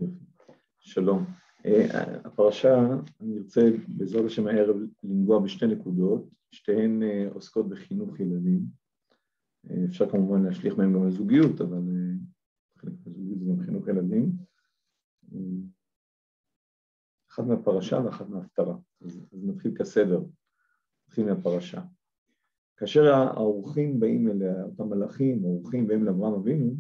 שלום. הפרשה, אני ארצה בעזרת השם הערב לנגוע בשתי נקודות, שתיהן עוסקות בחינוך ילדים. אפשר כמובן להשליך מהם גם לזוגיות, אבל חלק מהזוגיות זה גם חינוך ילדים. אחת מהפרשה ואחת מההפטרה. אז נתחיל כסדר, נתחיל מהפרשה. כאשר האורחים באים אליה, אותם מלאכים, האורחים באים לאברהם אבינו,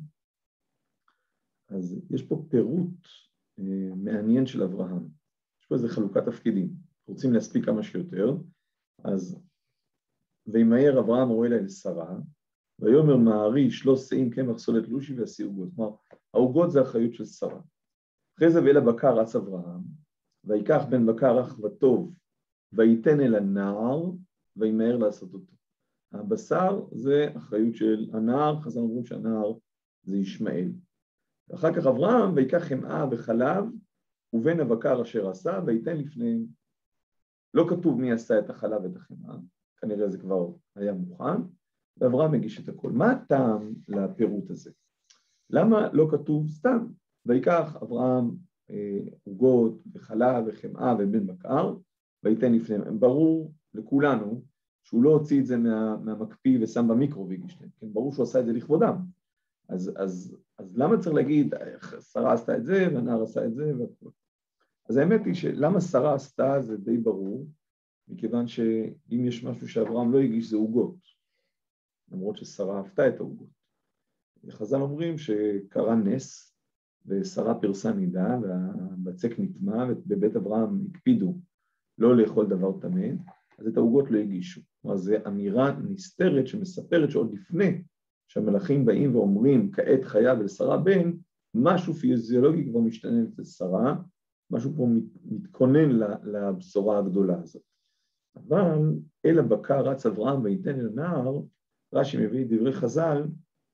אז יש פה פירוט מעניין של אברהם. יש פה איזה חלוקת תפקידים. רוצים להספיק כמה שיותר, אז וימהר אברהם רואה לה אל שרה, ויאמר מהרי 3 שאים קמח סולת לושי ועשי עוגות. כלומר, העוגות זה האחריות של שרה. אחרי זה ואל הבקר רץ אברהם, ויקח בן בקר רך וטוב, וייתן אל הנער, וימהר לעשות אותו. הבשר זה אחריות של הנער, חז"ל אומרים שהנער זה ישמעאל. ואחר כך אברהם, ויקח חמאה וחלב, ובן הבקר אשר עשה, וייתן לפניהם. לא כתוב מי עשה את החלב ואת החמאה, כנראה זה כבר היה מוכן, ואברהם מגיש את הכל. מה הטעם לפירוט הזה? למה לא כתוב סתם? ויקח אברהם עוגות וחלב וחמאה ובן בקר, וייתן לפניהם. ברור לכולנו שהוא לא הוציא את זה מהמקפיא ושם במיקרו והגיש להם. כן, ברור שהוא עשה את זה לכבודם. אז למה צריך להגיד, שרה עשתה את זה, והנער עשה את זה, והכל. אז האמת היא שלמה שרה עשתה זה די ברור, מכיוון שאם יש משהו שאברהם לא הגיש זה עוגות, למרות ששרה אהבתה את העוגות. חז"ל אומרים שקרה נס, ושרה פרסה נידה, והבצק נטמע, ובבית אברהם הקפידו לא לאכול דבר טמא, אז את העוגות לא הגישו. כלומר, זו אמירה נסתרת שמספרת שעוד לפני, שהמלאכים באים ואומרים, כעת חיה ולשרה בן, משהו פיזיולוגי כבר משתנה אצל שרה, משהו פה מתכונן לבשורה הגדולה הזאת. אבל אל הבקר רץ אברהם וייתן אל הנער, רש"י מביא דברי חז"ל,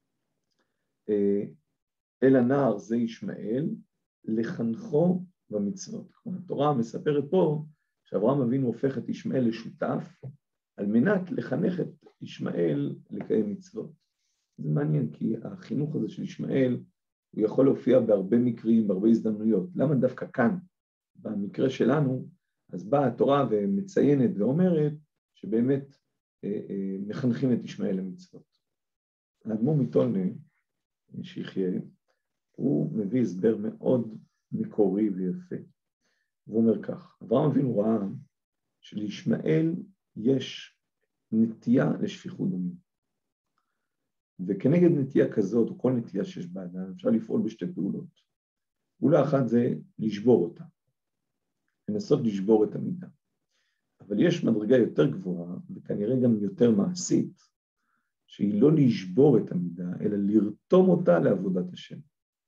אל הנער זה ישמעאל, לחנכו במצוות. כלומר, התורה מספרת פה, שאברהם אבינו הופך את ישמעאל לשותף, על מנת לחנך את ישמעאל לקיים מצוות. זה מעניין, כי החינוך הזה של ישמעאל, הוא יכול להופיע בהרבה מקרים, בהרבה הזדמנויות. למה דווקא כאן? במקרה שלנו, אז באה התורה ומציינת ואומרת, שבאמת מחנכים את ישמעאל למצוות. האדמו"ר מטולנה, שיחיה, הוא מביא הסבר מאוד מקורי ויפה. הוא אומר כך, אברהם אבינו ראה שלישמעאל יש נטייה לשפיכות דמים. וכנגד נטייה כזאת, או כל נטייה שיש באדם, אפשר לפעול בשתי פעולות. פעולה אחת זה לשבור אותה, לנסות לשבור את המידה. אבל יש מדרגה יותר גבוהה, וכנראה גם יותר מעשית, שהיא לא לשבור את המידה, אלא לרתום אותה לעבודת השם.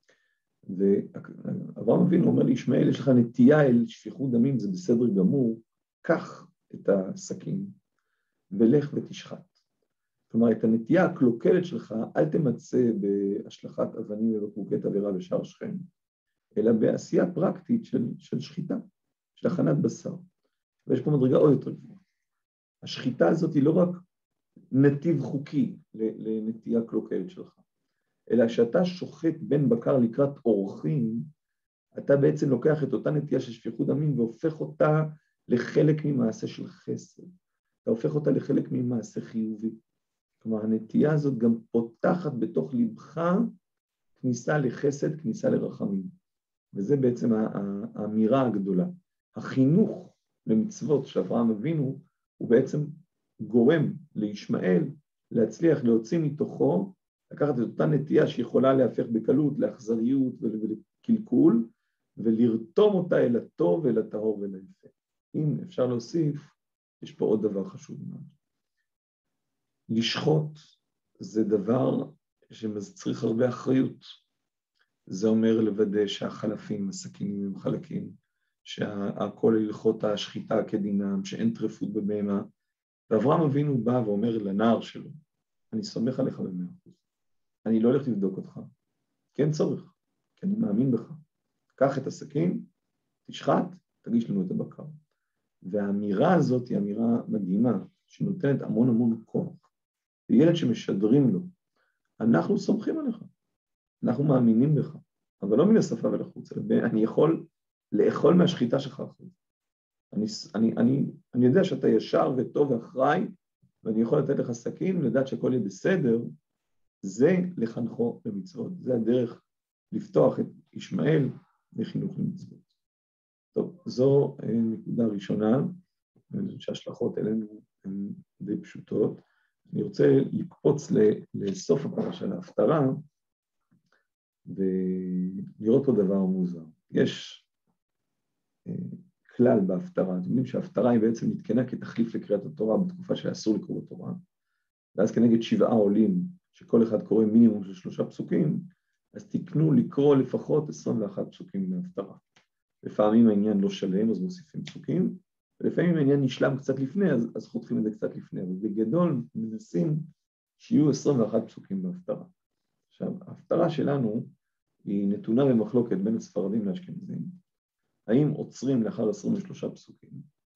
ואברהם אבינו אומר לישמעאל, יש לך נטייה אל שפיכות דמים, זה בסדר גמור, קח את הסכין, ולך ותשחט. כלומר, את הנטייה הקלוקלת שלך, אל תמצא בהשלכת אבנים ובקבוקי תבערה בשער שכם, אלא בעשייה פרקטית של שחיטה, של הכנת בשר. ויש פה מדרגה עוד יותר גבוהה. השחיטה הזאת היא לא רק נתיב חוקי לנטייה קלוקלת שלך, אלא שאתה שוחט בן בקר לקראת אורחים, אתה בעצם לוקח את אותה נטייה של שפיכות דמים והופך אותה לחלק ממעשה של חסד. אתה הופך אותה לחלק ממעשה חיובי. כלומר, הנטייה הזאת גם פותחת בתוך לבך כניסה לחסד, כניסה לרחמים. וזה בעצם האמירה הגדולה. החינוך למצוות של אברהם אבינו, הוא בעצם גורם לישמעאל להצליח להוציא מתוכו, לקחת את אותה נטייה שיכולה להפך בקלות, לאכזריות ולקלקול, ולרתום אותה אל הטוב ואל הטהור ואל היפה. אם אפשר להוסיף, יש פה עוד דבר חשוב מאוד. לשחוט זה דבר שמצריך הרבה אחריות. זה אומר לוודא שהחלפים, הסכינים הם חלקים, שהכל הלכות השחיטה כדינם, שאין טרפות בבהמה. ואברהם אבינו בא ואומר לנער שלו, אני סומך עליך ב100%. אני לא הולך לבדוק אותך. כן צורך, כי אני מאמין בך. קח את הסכין, תשחט, תגיש לנו את הבקר. והאמירה הזאת היא אמירה מדהימה, שנותנת המון המון כוח. וילד שמשדרים לו, אנחנו סומכים עליך, אנחנו מאמינים בך, אבל לא מן השפה ולחוץ, אני יכול לאכול מהשחיטה שלך אחרי. אני יודע שאתה ישר וטוב ואחראי, ואני יכול לתת לך סכין, לדעת שהכל יהיה בסדר, זה לחנכו למצוות. זה הדרך לפתוח את ישמעאל לחינוך למצוות. טוב, זו נקודה ראשונה, שההשלכות אלינו הן די פשוטות. אני רוצה לקפוץ לסוף הפרשה, להפטרה, ולראות פה דבר מוזר. יש כלל בהפטרה, אתם יודעים שההפטרה היא בעצם נתקנה כתחליף לקריאת התורה בתקופה שאסור לקרוא בתורה, ואז כנגד 7 עולים, שכל אחד קורא מינימום של 3 פסוקים, אז תקנו לקרוא לפחות 21 פסוקים מההפטרה. לפעמים העניין לא שלם, אז מוסיפים פסוקים, ולפעמים העניין נשלם קצת לפני, אז חותכים את זה קצת לפני, אבל בגדול מנסים שיהיו 21 פסוקים בהפטרה. עכשיו, ההפטרה שלנו היא נתונה במחלוקת בין הספרדים לאשכנזים, האם עוצרים לאחר 23 פסוקים,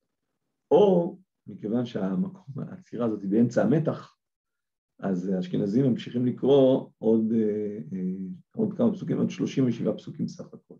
או מכיוון שהמקום, העצירה הזאת היא באמצע המתח, אז האשכנזים ממשיכים לקרוא עוד כמה פסוקים, עוד 37 פסוקים סך הכל.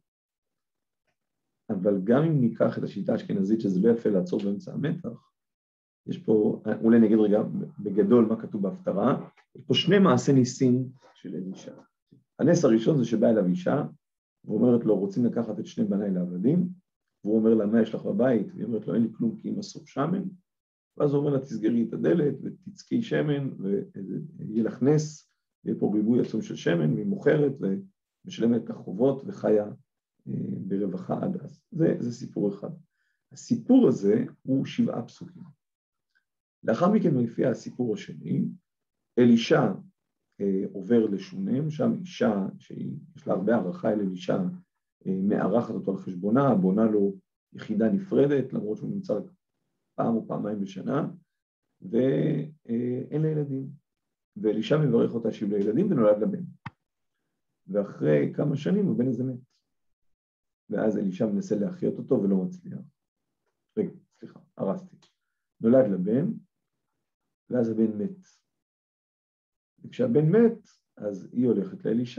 אבל גם אם ניקח את השיטה האשכנזית, שזה לא יפה לעצור באמצע המתח, יש פה, אולי נגיד רגע בגדול מה כתוב בהפטרה, יש פה 2 מעשי ניסים של אלישע. הנס הראשון זה שבא אליו אישה, ואומרת לו, רוצים לקחת את 2 בניי לעבדים, והוא אומר לה, מה יש לך בבית? והיא אומרת לו, אין לי כלום כי אם אסור שמן, ואז הוא אומר לה, תסגרי את הדלת ותצקי שמן, ויהיה לך נס, ויהיה פה ריבוי עצום של שמן, והיא מוכרת ומשלמת לך חובות וחיה ברווחה עד אז. זה סיפור אחד. הסיפור הזה הוא 7 פסוקים. לאחר מכן מופיע הסיפור השני, אלישע עובר לשונם, שם אישה שיש לה הרבה הערכה אל אלישע, מארחת אותו על חשבונה, בונה לו יחידה נפרדת, למרות שהוא נמצא פעם או פעמיים בשנה, ואין לה ילדים. ואלישע מברך אותה שיהיו לה ילדים ונולד לה בן. ואחרי כמה שנים הבן הזה מת. ואז אלישע מנסה להחיות אותו ולא מצליח. רגע, סליחה, הרסתי. נולד לה בן, ואז הבן מת. וכשהבן מת, אז היא הולכת לאלישע,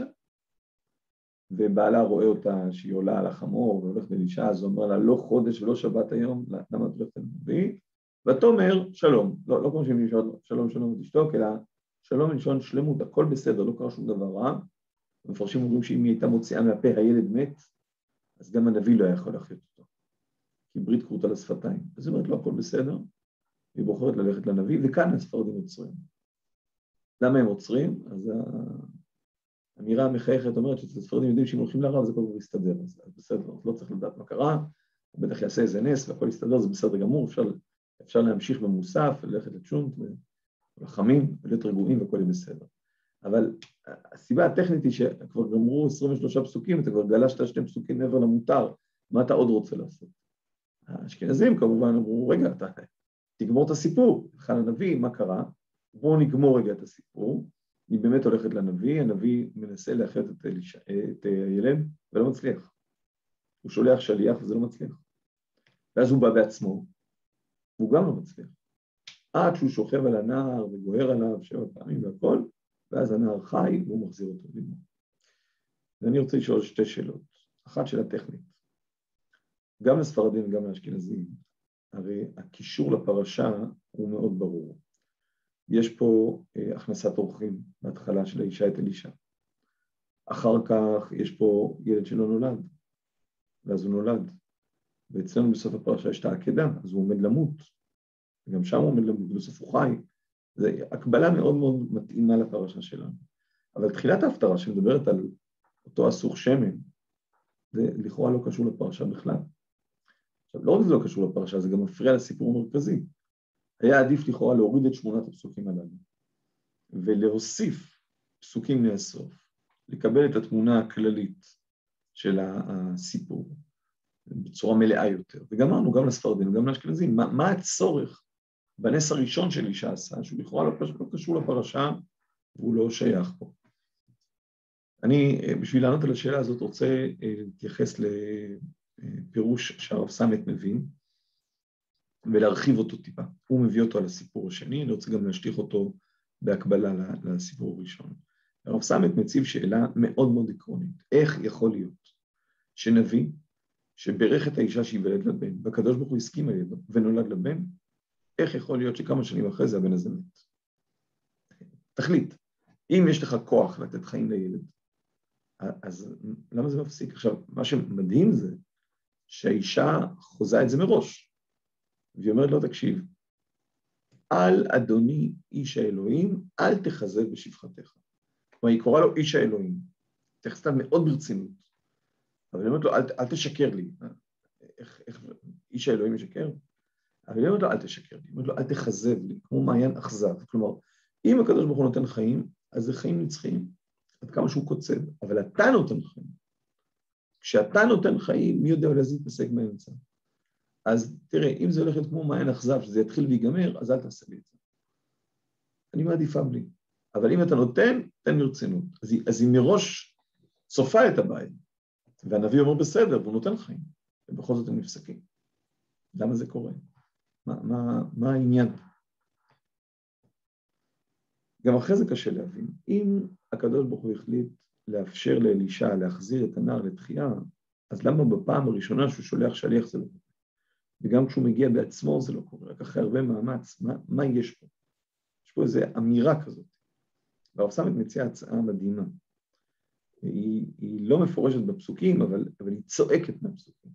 ובעלה רואה אותה שהיא עולה על החמור והולכת לאלישע, אז הוא אומר לה, לא חודש ולא שבת היום, למה את הולכת לנביא? ותאמר, שלום, לא כמו שהיא נשארת שלום שלום ותשתוק, אלא שלום מלשון שלמות, הכל בסדר, לא קרה שום דבר רע. המפרשים אומרים שאם היא הייתה מוציאה מהפה, הילד מת, אז גם הנביא לא היה יכול להחיות אותו, כי ברית כרותה לשפתיים. אז היא אומרת, לא, הכל בסדר, והיא בוחרת ללכת לנביא, וכאן הספרדים עוצרים. למה הם עוצרים? אז האמירה המחייכת אומרת שהספרדים יודעים שאם הולכים לרב, זה כל כך יסתדר, אז בסדר, לא צריך לדעת מה קרה, הוא בטח יעשה איזה נס, והכל יסתדר, זה בסדר גמור, אפשר להמשיך במוסף, ללכת לצ'ונט, ולחמים, ולהיות רגועים, והכל יהיה בסדר. אבל הסיבה הטכנית היא שכבר גמרו 23 פסוקים, אתה כבר גלשת 2 פסוקים מעבר למותר, מה אתה עוד רוצה לעשות? האשכנזים כמובן אמרו, רגע, אתה תגמור את הסיפור, הלכה לנביא, מה קרה? בואו נגמור רגע את הסיפור, היא באמת הולכת לנביא, הנביא מנסה להחיות את הילד, ולא מצליח. הוא שולח שליח וזה לא מצליח. ואז הוא בא בעצמו, והוא גם לא מצליח. עד שהוא שוכב על הנער וגוהר עליו 7 פעמים והכל, ואז הנער חי והוא מחזיר אותו לימו. ואני רוצה לשאול 2 שאלות. אחת שאלה טכנית. גם לספרדים וגם לאשכנזים, הרי הקישור לפרשה הוא מאוד ברור. יש פה הכנסת אורחים בהתחלה של האישה את אלישע. אחר כך יש פה ילד שלא נולד, ואז הוא נולד. ואצלנו בסוף הפרשה יש את העקדה, אז הוא עומד למות. וגם שם הוא עומד למות, בסוף הוא חי. זו הקבלה מאוד מאוד מתאימה לפרשה שלנו. אבל תחילת ההפטרה שמדברת על אותו אסור שמן, זה לכאורה לא קשור לפרשה בכלל. עכשיו, לא רק זה לא קשור לפרשה, זה גם מפריע לסיפור המרכזי. היה עדיף לכאורה להוריד את 8 הפסוקים הללו, ולהוסיף פסוקים מהסוף, לקבל את התמונה הכללית של הסיפור, בצורה מלאה יותר. וגמרנו גם לספרדים, גם לאשכנזים, מה הצורך בנס הראשון של אישה עשה, שהוא לכאורה לא קשור לפרשה, והוא לא שייך פה. אני, בשביל לענות על השאלה הזאת, רוצה להתייחס לפירוש שהרב סמט מבין, ולהרחיב אותו טיפה. הוא מביא אותו על הסיפור השני, אני רוצה גם להשליך אותו בהקבלה לסיפור הראשון. הרב סמט מציב שאלה מאוד מאוד עקרונית. איך יכול להיות שנביא שברך את האישה שיוולד לבן, והקדוש ברוך הוא הסכים על ידו ונולד לבן, איך יכול להיות שכמה שנים אחרי זה הבן הזה מת? תחליט, אם יש לך כוח לתת חיים לילד, אז למה זה מפסיק? עכשיו, מה שמדהים זה שהאישה חוזה את זה מראש, והיא אומרת לו, תקשיב, על אדוני איש האלוהים, אל תחזה בשפחתך. כלומר, היא קוראה לו איש האלוהים, תכסתה מאוד ברצינות, אבל היא אומרת לו, אל תשקר לי. איך איש האלוהים משקר? אבל היא אומרת לו, אל תשקר לי. היא אומרת לו, אל תחזב לי, כמו מעיין אכזב. כלומר, אם הקדוש ברוך הוא נותן חיים, אז זה חיים נצחיים, עד כמה שהוא קוצב, אבל אתה נותן חיים. כשאתה נותן חיים, מי יודע לזה יתפסק באמצע. אז תראה, אם זה הולך להיות כמו מעיין אכזב, שזה יתחיל ויגמר, אז אל תעשה לי את זה. אני מעדיפה בלי. אבל אם אתה נותן, תן ברצינות. אז היא מראש צופה את הבעיה. והנביא אומר בסדר, והוא נותן חיים. ובכל זאת הם נפסקים. למה זה קורה? מה העניין? גם אחרי זה קשה להבין. אם הקדוש ברוך הוא החליט לאפשר לאלישע להחזיר את הנער לתחייה, אז למה בפעם הראשונה שהוא שולח שליח זה לא קורה? וגם כשהוא מגיע בעצמו זה לא קורה, רק אחרי הרבה מאמץ, מה יש פה? יש פה איזו אמירה כזאת. והרב סמט מציע הצעה מדהימה. היא לא מפורשת בפסוקים, אבל היא צועקת מהפסוקים.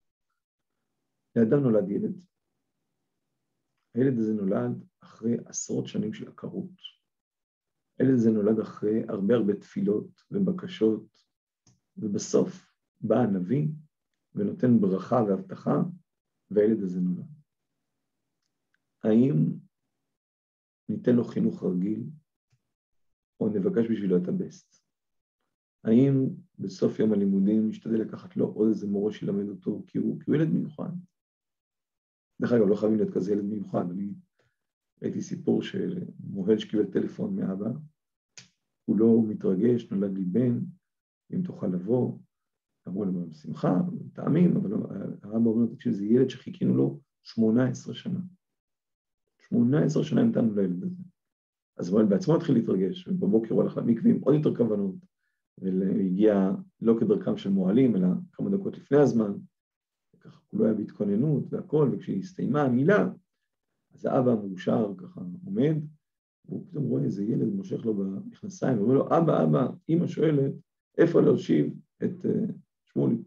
לאדם נולד ילד. הילד הזה נולד אחרי עשרות שנים של עקרות. הילד הזה נולד אחרי הרבה תפילות ובקשות, ובסוף בא הנביא ונותן ברכה והבטחה, והילד הזה נולד. האם ניתן לו חינוך רגיל, או נבקש בשבילו את הבסט? האם בסוף יום הלימודים נשתדל לקחת לו עוד איזה מורה שילמד אותו, כי הוא ילד מיוחד? דרך אגב, לא חייבים להיות כזה ילד מיוחד. אני ראיתי סיפור של מוהל שקיבל טלפון מאבא, הוא לא מתרגש, נולד לי בן, אם תוכל לבוא, אמרו לו בשמחה, טעמים, אבל הרב אומר, תקשיב, זה ילד שחיכינו לו 18 שנה. 18 שנה המתנו לילד הזה. אז הוא בעצמו התחיל להתרגש, ובבוקר הוא הלך למקווה עם עוד יותר כוונות, והגיע לא כדרכם של מועלים, אלא כמה דקות לפני הזמן, וככה הוא לא היה בהתכוננות והכל, וכשהיא הסתיימה המילה, אז האבא המאושר ככה עומד, והוא פתאום רואה איזה ילד מושך לו במכנסיים, ואומר לו, אבא, אמא שואלת, איפה להושיב את שמוליק?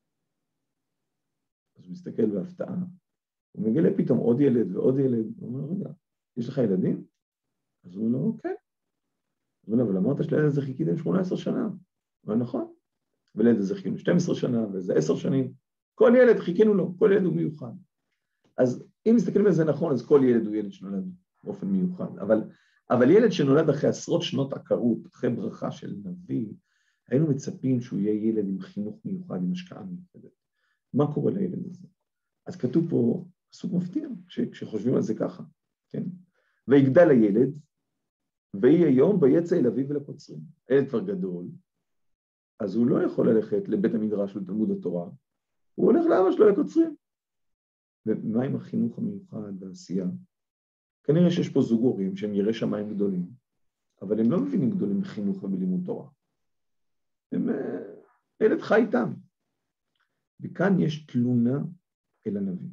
אז הוא מסתכל בהפתעה, הוא מגלה פתאום עוד ילד ועוד ילד, הוא אומר, רגע, יש לך ילדים? אז הוא אומר לו, כן. הוא אומר לו, אבל אמרת שלילד הזה חיכיתם 18 שנה. הוא אומר, נכון. ולילד הזה חיכינו 12 שנה, וזה 10 שנים. כל ילד חיכינו לו, כל ילד הוא מיוחד. אז אם מסתכלים על זה נכון, אז כל ילד הוא ילד שנולד באופן מיוחד. אבל ילד שנולד אחרי עשרות שנות עקרות, אחרי ברכה של נביא, היינו מצפים שהוא יהיה ילד עם חינוך מיוחד, עם השקעה מיוחדת. מה קורה לילד הזה? אז כתוב פה פסוק מפתיע, כשחושבים על זה ככה, כן? ויגדל הילד, ויהי היום ויצא אל אביו ולקוצרים. הילד כבר גדול, אז הוא לא יכול ללכת לבית המדרש של תלמוד התורה, הוא הולך לאבא שלו לקוצרים. ומה עם החינוך המיוחד והעשייה? כנראה שיש פה זוג הורים שהם יראי שמיים גדולים, אבל הם לא מבינים גדולים בחינוך ובלימוד תורה. ילד חי איתם. וכאן יש תלונה אל הנביא.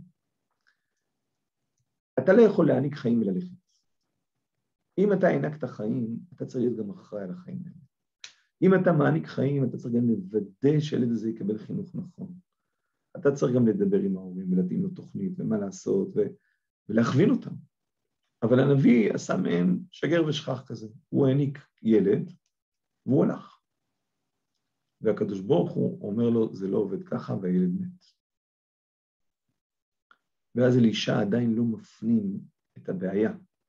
אתה לא יכול להעניק חיים וללכת. אם אתה הענקת חיים, אתה צריך להיות גם אחראי על החיים האלה. אם אתה מעניק חיים, אתה צריך גם לוודא שהילד הזה יקבל חינוך נכון. אתה צריך גם לדבר עם ההורים ולהתאים לו תוכנית ומה לעשות ולהכווין אותם. אבל הנביא עשה מהם שגר ושכח כזה. הוא העניק ילד והוא הלך. והקדוש ברוך הוא אומר לו, זה לא עובד ככה, והילד מת. ואז אלישע עדיין לא מפנים את הבעיה.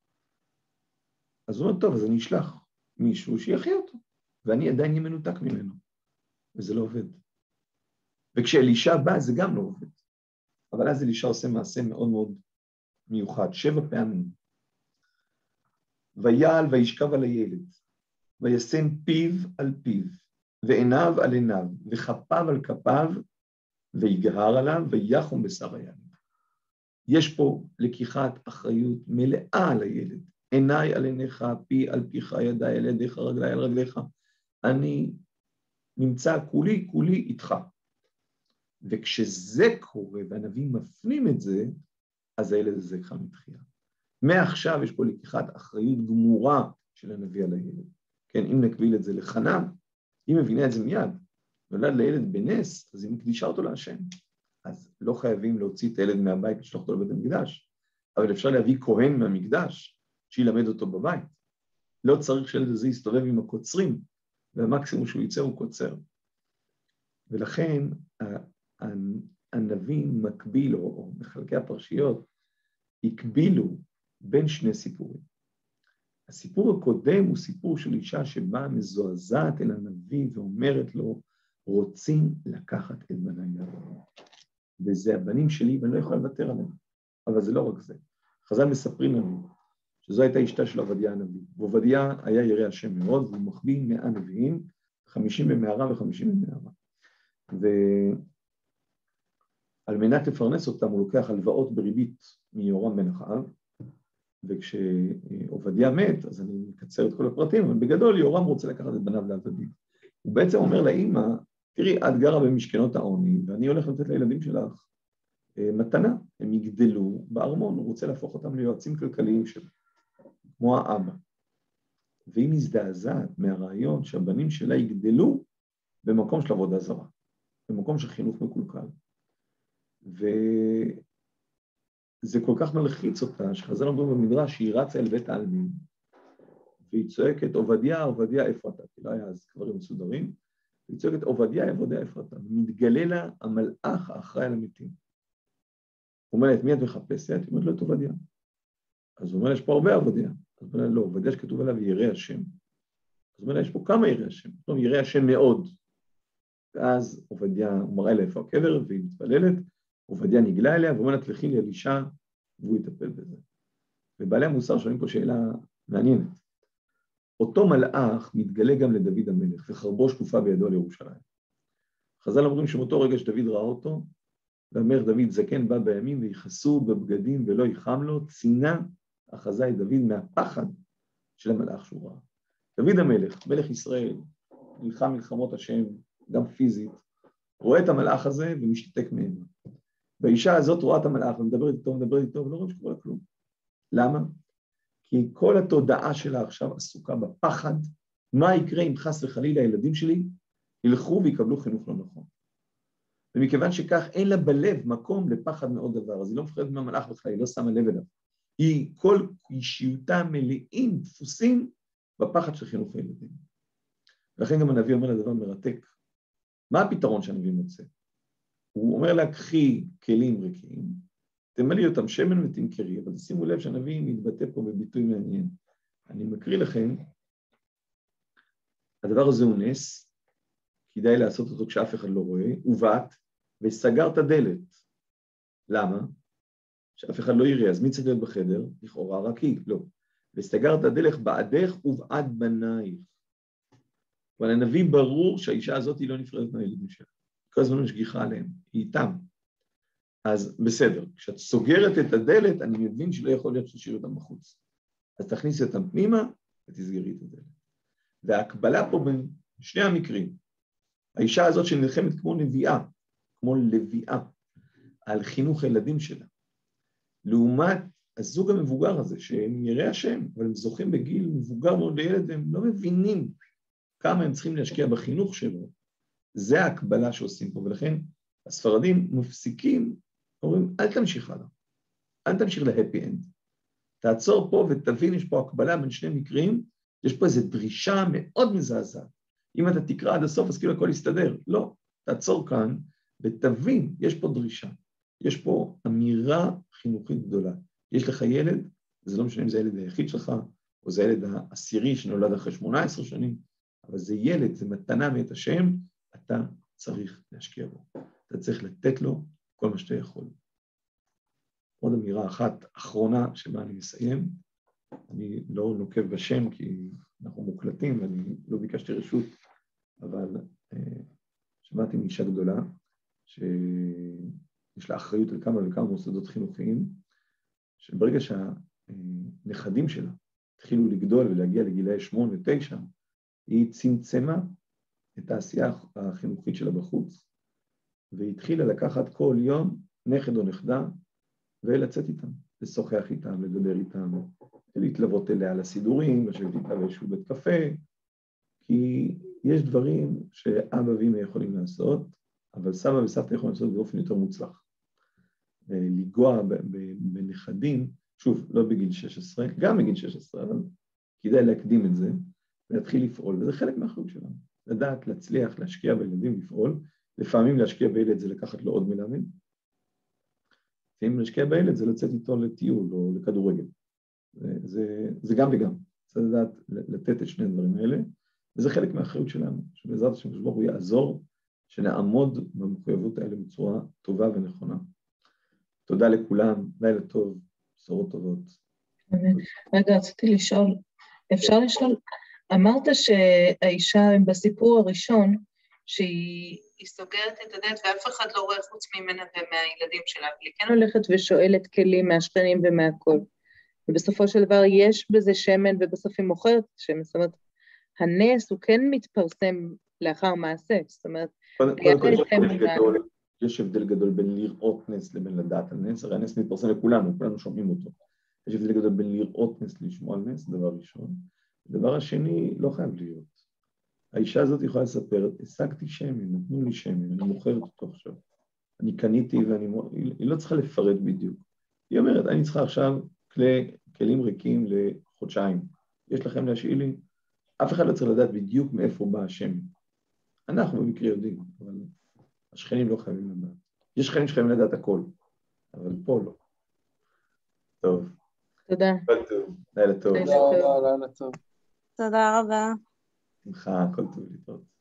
אז הוא אומר, טוב, אז אני אשלח מישהו שיחיה אותו, ואני עדיין אהיה מנותק ממנו. וזה לא עובד. וכשאלישע בא, זה גם לא עובד. אבל אז אלישע עושה מעשה מאוד מאוד מיוחד, 7 פעמים. ויעל וישכב על הילד, וישם פיו על פיו, ועיניו על עיניו, וכפיו על כפיו, ויגהר עליו, ויחום בשר הילד. יש פה לקיחת אחריות מלאה על הילד. עיניי על עיניך, פי על פיך, ידיי על ידיך, רגליי על רגליך. אני נמצא כולי איתך. וכשזה קורה, והנביא מפנים את זה, אז הילד הזה קם מתחייה. מעכשיו יש פה לקיחת אחריות גמורה של הנביא על הילד. כן, אם נקביל את זה לחנה, היא מבינה את זה מיד. נולד לילד בנס, אז היא מקדישה אותו להשם. אז לא חייבים להוציא את הילד מהבית, לשלוח אותו לבית המקדש, אבל אפשר להביא כהן מהמקדש, שילמד אותו בבית. לא צריך שהילד הזה יסתובב עם הקוצרים, והמקסימום שהוא יצא הוא קוצר. ולכן הנביא מקביל, או מחלקי הפרשיות, הקבילו בין שני סיפורים. הסיפור הקודם הוא סיפור של אישה שבאה מזועזעת אל הנביא ואומרת לו, רוצים לקחת את בניי לעבוד. וזה הבנים שלי ואני לא יכולה לוותר עליהם. אבל זה לא רק זה. חז"ל מספרים לנו שזו הייתה אשתה של עובדיה הנביא. ועובדיה היה ירא השם מאוד, והוא מחביא 100 נביאים, 50 במערה ו50 במערה. ועל מנת לפרנס אותם הוא לוקח הלוואות בריבית מיורם בן אחאב, וכשעובדיה מת, אז אני מקצר את כל הפרטים, אבל בגדול יורם רוצה לקחת את בניו לעבדים. הוא בעצם אומר לאמא, תראי, את גרה במשכנות העוני, ואני הולך לתת לילדים שלך מתנה, הם יגדלו בארמון, הוא רוצה להפוך אותם ליועצים כלכליים שלו, כמו האבא. והיא מזדעזעת מהרעיון שהבנים שלה יגדלו במקום של עבודה זרה, במקום של חינוך מקולקל. וזה כל כך מלחיץ אותה, שחז"ל אומרים במדרש שהיא רצה אל בית העלמין, והיא צועקת, עובדיה, איפה אתה? כי לא היה אז קברים מסודרים, והיא צועקת, עובדיה, איפה אתה? מתגלה לה המלאך האחראי על המתים. הוא אומר לה, את מי את מחפשת? היא אומרת לו, את עובדיה. אז הוא אומר לה, יש פה הרבה עובדיה. אז הוא אומר לה, לא, עובדיה שכתוב עליו ירא השם. אז הוא אומר לה, יש פה כמה ירא השם. לא, ירא השם מאוד. ואז עובדיה, הוא מראה לה איפה הקבר, והיא מתפללת, עובדיה נגלה אליה, והוא אומר לה, תלכי לי אלישע, והוא יטפל בזה. ובעלי המוסר שואלים פה שאלה מעניינת. אותו מלאך מתגלה גם לדוד המלך, וחרבו שקופה בידו לירושלים. חז"ל אומרים שמאותו רגע שדוד ראה אותו, ואומר דוד זקן בא בימים ויחסו בבגדים ולא יחם לו, צינה אחזה את דוד מהפחד של המלאך שהוא ראה. דוד המלך, מלך ישראל, נלחם מלחמות השם, גם פיזית, רואה את המלאך הזה ומשתתק ממנו. והאישה הזאת רואה את המלאך ומדברת איתו, ולא רואה שקורה כלום. למה? כי כל התודעה שלה עכשיו עסוקה בפחד, מה יקרה אם חס וחלילה הילדים שלי ילכו ויקבלו חינוך לא נכון. ומכיוון שכך אין לה בלב מקום לפחד מאוד דבר, אז היא לא מפחדת מהמלאך בכלל, היא לא שמה לב אליו. כל אישיותה מלאים, דפוסים, בפחד של חינוך הילדים. ולכן גם הנביא אומר לדבר מרתק. מה הפתרון שהנביא מוצא? הוא אומר לה, קחי כלים ריקים, תמלאי אותם שמן ותמכרי, אבל שימו לב שהנביא מתבטא פה בביטוי מעניין. אני מקריא לכם, הדבר הזה הוא נס, כדאי לעשות אותו כשאף אחד לא רואה, ובאת וסגר את הדלת. למה? שאף אחד לא יראה, אז מי צריך להיות בחדר? לכאורה רק היא, לא. וסגר את הדלת בעדך ובעד בנייך. אבל הנביא ברור שהאישה הזאת היא לא נפרדת מהילדים שלה. כל הזמן משגיחה עליהם, היא איתם. אז בסדר, כשאת סוגרת את הדלת, אני מבין שלא יכול להיות שתשאיר אותם בחוץ. אז תכניסי אותם פנימה ותסגרי את הדלת. וההקבלה פה בין שני המקרים, האישה הזאת שנלחמת כמו נביאה, כמו לביאה, על חינוך הילדים שלה, לעומת הזוג המבוגר הזה, שהם יראי השם, אבל הם זוכים בגיל מבוגר מאוד לילד, והם לא מבינים כמה הם צריכים להשקיע בחינוך שלו, זה ההקבלה שעושים פה, ולכן הספרדים מפסיקים, אומרים, אל תמשיך הלאה, אל תמשיך להפי אנד, תעצור פה ותבין, יש פה הקבלה בין שני מקרים, יש פה איזו דרישה מאוד מזעזעת, אם אתה תקרא עד הסוף, אז כאילו הכל יסתדר, לא, תעצור כאן ותבין, יש פה דרישה, יש פה אמירה חינוכית גדולה, יש לך ילד, זה לא משנה אם זה הילד היחיד שלך, או זה הילד העשירי שנולד אחרי 18 שנים, אבל זה ילד, זה מתנה מאת השם, אתה צריך להשקיע בו. אתה צריך לתת לו כל מה שאתה יכול. עוד אמירה אחת אחרונה שבה אני מסיים, אני לא נוקב בשם כי אנחנו מוקלטים ואני לא ביקשתי רשות, אבל שמעתי מאישה גדולה שיש לה אחריות על כמה וכמה מוסדות חינוכיים, שברגע שהנכדים שלה התחילו לגדול ולהגיע לגילאי 8-9, היא צמצמה את העשייה החינוכית שלה בחוץ, והיא התחילה לקחת כל יום נכד או נכדה, ולצאת איתם, לשוחח איתם, לדבר איתם, להתלוות אליה לסידורים, לשבת איתה באיזשהו בית קפה, כי יש דברים שאבא ואמא יכולים לעשות, אבל סבא וסבתא יכולים לעשות באופן יותר מוצלח. לגוע בנכדים, שוב, לא בגיל 16, גם בגיל 16, אבל כדאי להקדים את זה, ולהתחיל לפעול, וזה חלק מהאחריות שלנו. לדעת, להצליח, להשקיע בילדים, לפעול, לפעמים להשקיע בילד זה לקחת לו עוד מלמד, ואם להשקיע בילד זה לצאת איתו לטיול או לכדורגל. זה גם וגם, צריך לדעת לתת את שני הדברים האלה, וזה חלק מהאחריות שלנו, שבעזרת השם ברוך הוא יעזור, שנעמוד במחויבות האלה בצורה טובה ונכונה. תודה לכולם, לילה טוב, בשורות טובות. רגע, רציתי לשאול, אפשר לשאול, אמרת שהאישה בסיפור הראשון, שהיא סוגרת את הדלת ואף אחד לא רואה חוץ ממנה ומהילדים שלה, אבל היא כן הולכת ושואלת כלים מהשכנים ומהכל. ובסופו של דבר יש בזה שמן ובסוף היא מוכרת שמן, זאת אומרת, הנס הוא כן מתפרסם לאחר מעשה, זאת אומרת, יש הבדל גדול בין לראות נס לבין לדעת על נס, הרי הנס מתפרסם לכולנו, כולנו שומעים אותו. יש הבדל גדול בין לראות נס לשמוע על נס, דבר ראשון. דבר השני, לא חייב להיות. האישה הזאת יכולה לספר, השגתי שמן, נתנו לי שמן, אני מוכרת אותו עכשיו. אני קניתי היא לא צריכה לפרט בדיוק. היא אומרת, אני צריכה עכשיו כלים ריקים לחודשיים. יש לכם להשאיל לי? אף אחד לא צריך לדעת בדיוק מאיפה בא השמן. אנחנו במקרה יודעים, אבל השכנים לא חייבים לדעת. יש שכנים שחייבים לדעת הכל, אבל פה לא. טוב. תודה. לילה טוב. לילה טוב. תודה רבה. שמחה, הכל טוב להתראות.